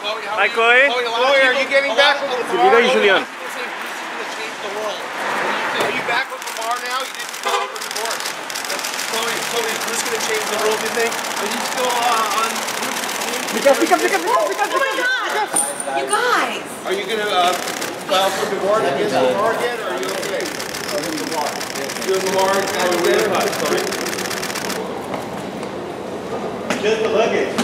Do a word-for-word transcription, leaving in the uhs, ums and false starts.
Hi, Chloe. Chloe, are you getting back from Silvina y Julián. Are you back with Lamar now? You didn't go over divorce. Chloe, Chloe, who's going to change the rules, you think? Are you still uh, on... Pick up, pick up, pick up, pick up, pick up, Oh my God! You guys! Are you going to uh, file for divorce against Lamar again, or are you okay? You and Lamar, now you're with us, sorry. Just the luggage.